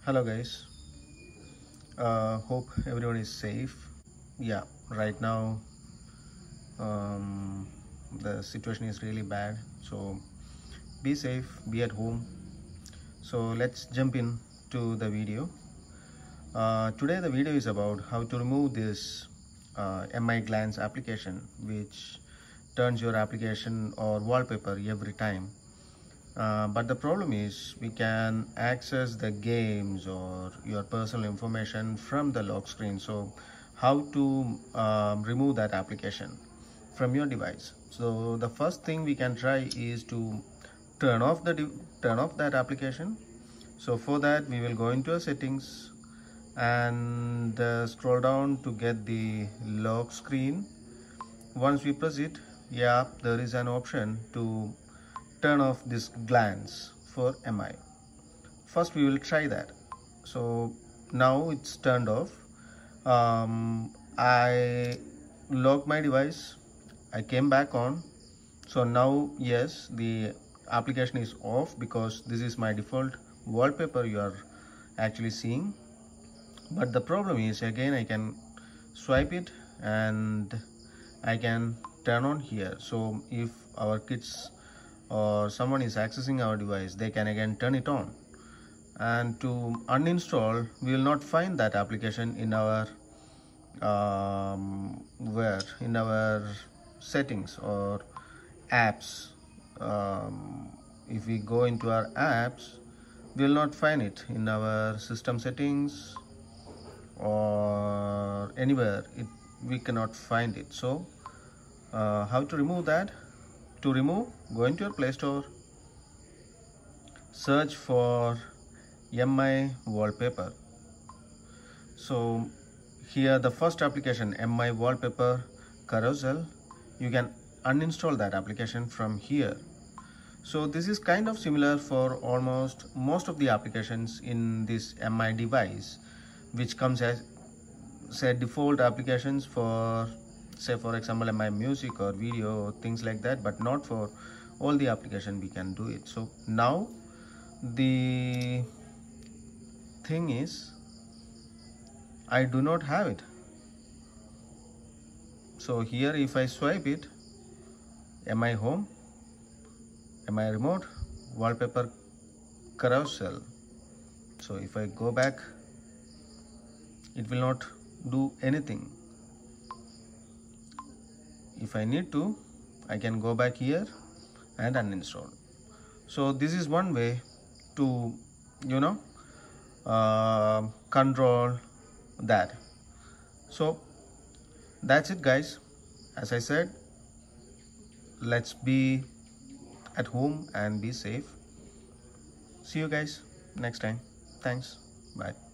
Hello guys, hope everyone is safe. Yeah, right now um, the situation is really bad, so be safe, be at home. So let's jump in to the video. Today the video is about how to remove this MI Glance application, which turns your application or wallpaper every time. But the problem is we can access the games or your personal information from the lock screen. So how to remove that application from your device? So the first thing we can try is to turn off that application. So for that we will go into settings and scroll down to get the lock screen. Once we press it, yeah, there is an option to turn off this glance for MI. First we will try that. So now it's turned off. I locked my device, I came back on. So now yes, the application is off because this is my default wallpaper you are actually seeing. But the problem is, again, I can swipe it and I can turn on here. So if our kids or someone is accessing our device, they can again turn it on. And to uninstall, we will not find that application in our in our settings or apps. If we go into our apps, we will not find it in our system settings or anywhere. We cannot find it. So how to remove that? To remove, go into your Play Store, search for MI Wallpaper. So here the first application, MI Wallpaper Carousel, you can uninstall that application from here. So this is kind of similar for almost most of the applications in this MI device, which comes as, say, default applications for, say, for example, MI Music or video, things like that, but not for all the application we can do it. So now the thing is, I do not have it. So here if I swipe it, MI Home, MI Remote, Wallpaper Carousel. So if I go back, it will not do anything. If I need to, I can go back here and uninstall. So this is one way to control that. So that's it guys. As I said, let's be at home and be safe. See you guys next time. Thanks. Bye.